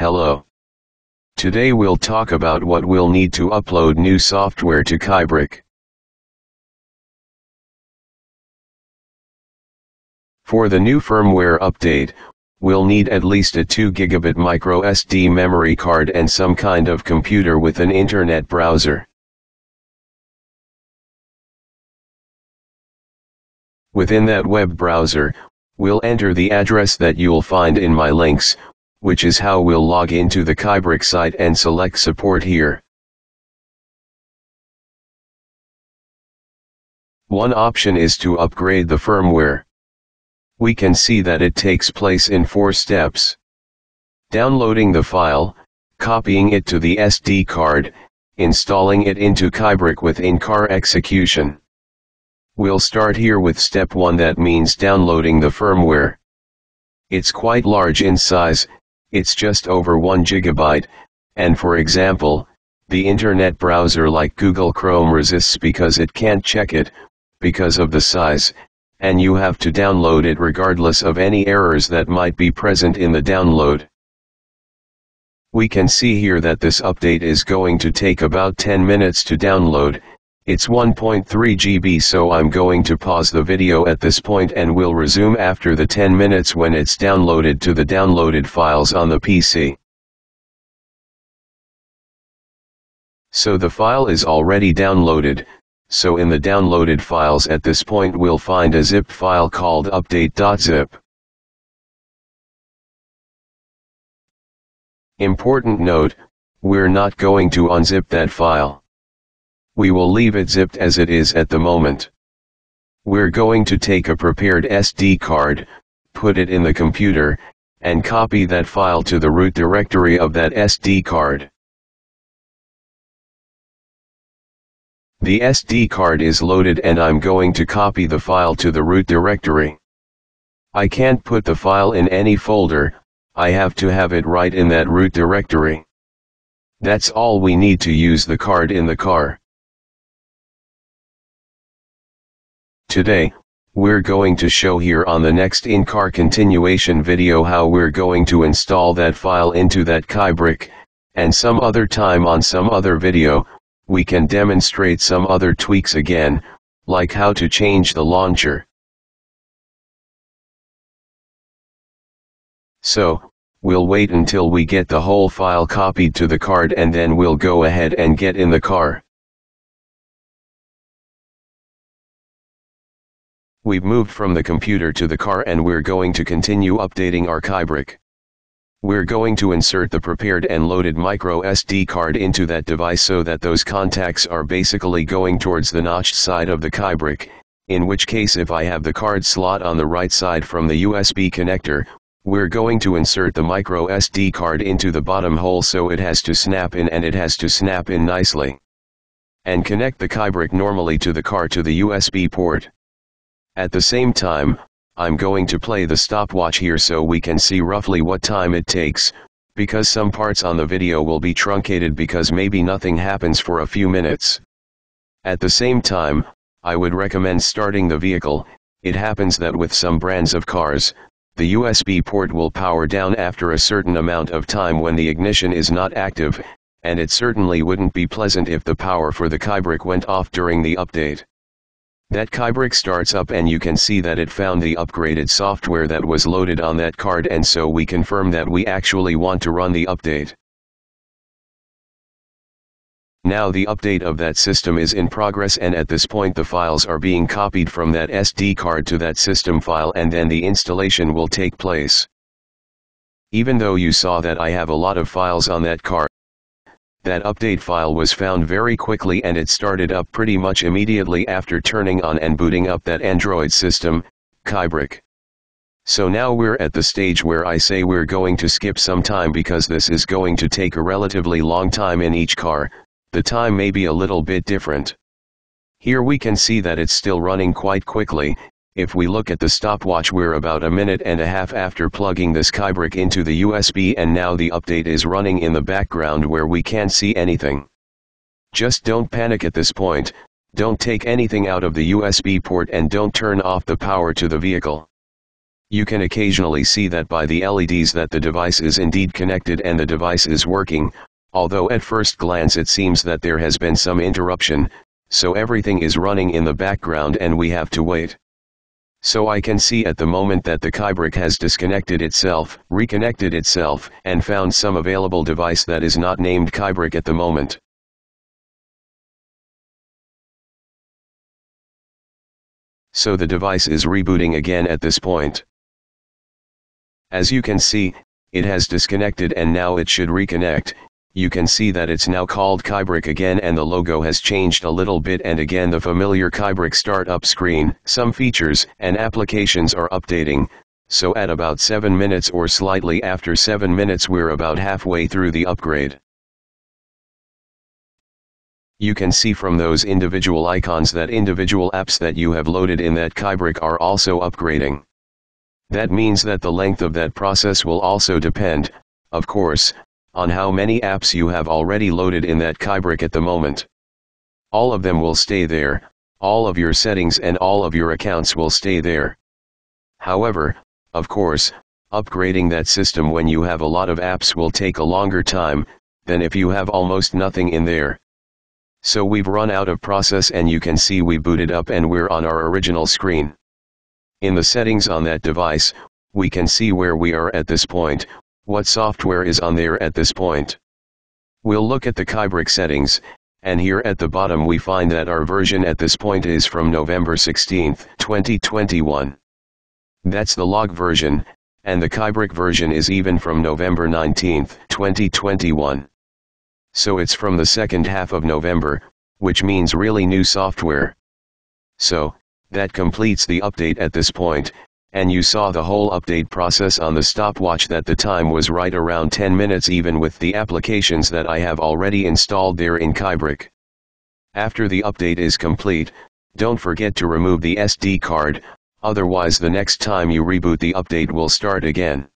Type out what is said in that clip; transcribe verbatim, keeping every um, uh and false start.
Hello. Today we'll talk about what we'll need to upload new software to KyeBriq. For the new firmware update, we'll need at least a two gigabit micro S D memory card and some kind of computer with an internet browser. Within that web browser, we'll enter the address that you'll find in my links, which is how we'll log into the KyeBriq site and select support here. One option is to upgrade the firmware. We can see that it takes place in four steps. Downloading the file, copying it to the S D card, installing it into KyeBriq with in-car execution. We'll start here with step one, that means downloading the firmware. It's quite large in size, it's just over one gigabyte, and for example, the internet browser like Google Chrome resists because it can't check it, because of the size, and you have to download it regardless of any errors that might be present in the download. We can see here that this update is going to take about ten minutes to download. It's one point three gigabytes, so I'm going to pause the video at this point and we'll resume after the ten minutes when it's downloaded to the downloaded files on the P C. So the file is already downloaded, so in the downloaded files at this point we'll find a zip file called update dot zip. Important note, we're not going to unzip that file. We will leave it zipped as it is at the moment. We're going to take a prepared S D card, put it in the computer, and copy that file to the root directory of that S D card. The S D card is loaded and I'm going to copy the file to the root directory. I can't put the file in any folder, I have to have it right in that root directory. That's all we need to use the card in the car. Today, we're going to show here on the next in-car continuation video how we're going to install that file into that KyeBriq, and some other time on some other video, we can demonstrate some other tweaks again, like how to change the launcher. So, we'll wait until we get the whole file copied to the card and then we'll go ahead and get in the car. We've moved from the computer to the car and we're going to continue updating our KyeBriq. We're going to insert the prepared and loaded micro S D card into that device so that those contacts are basically going towards the notched side of the KyeBriq, in which case if I have the card slot on the right side from the U S B connector, we're going to insert the micro S D card into the bottom hole so it has to snap in and it has to snap in nicely. And connect the KyeBriq normally to the car to the U S B port. At the same time, I'm going to play the stopwatch here so we can see roughly what time it takes, because some parts on the video will be truncated because maybe nothing happens for a few minutes. At the same time, I would recommend starting the vehicle. It happens that with some brands of cars, the U S B port will power down after a certain amount of time when the ignition is not active, and it certainly wouldn't be pleasant if the power for the KyeBriq went off during the update. That KyeBriq starts up and you can see that it found the upgraded software that was loaded on that card, and so we confirm that we actually want to run the update. Now the update of that system is in progress and at this point the files are being copied from that S D card to that system file and then the installation will take place. Even though you saw that I have a lot of files on that card, that update file was found very quickly and it started up pretty much immediately after turning on and booting up that Android system, KyeBriq. So now we're at the stage where I say we're going to skip some time because this is going to take a relatively long time in each car. The time may be a little bit different. Here we can see that it's still running quite quickly. If we look at the stopwatch, we're about a minute and a half after plugging this KyeBriq into the U S B and now the update is running in the background where we can't see anything. Just don't panic at this point, don't take anything out of the U S B port and don't turn off the power to the vehicle. You can occasionally see that by the L E Ds that the device is indeed connected and the device is working, although at first glance it seems that there has been some interruption, so everything is running in the background and we have to wait. So I can see at the moment that the KyeBriq has disconnected itself, reconnected itself, and found some available device that is not named KyeBriq at the moment. So the device is rebooting again at this point. As you can see, it has disconnected and now it should reconnect. You can see that it's now called KyeBriq again and the logo has changed a little bit, and again the familiar KyeBriq startup screen. Some features and applications are updating, so at about seven minutes or slightly after seven minutes we're about halfway through the upgrade. You can see from those individual icons that individual apps that you have loaded in that KyeBriq are also upgrading. That means that the length of that process will also depend, of course, on how many apps you have already loaded in that KyeBriq at the moment. All of them will stay there, all of your settings and all of your accounts will stay there. However, of course, upgrading that system when you have a lot of apps will take a longer time than if you have almost nothing in there. So we've run out of process and you can see we booted up and we're on our original screen. In the settings on that device, we can see where we are at this point, what software is on there at this point. We'll look at the KyeBriq settings, and here at the bottom we find that our version at this point is from November sixteenth, twenty twenty-one. That's the log version, and the KyeBriq version is even from November nineteenth, twenty twenty-one. So it's from the second half of November, which means really new software. So, that completes the update at this point. And you saw the whole update process on the stopwatch that the time was right around ten minutes even with the applications that I have already installed there in KyeBriq. After the update is complete, don't forget to remove the S D card, otherwise the next time you reboot the update will start again.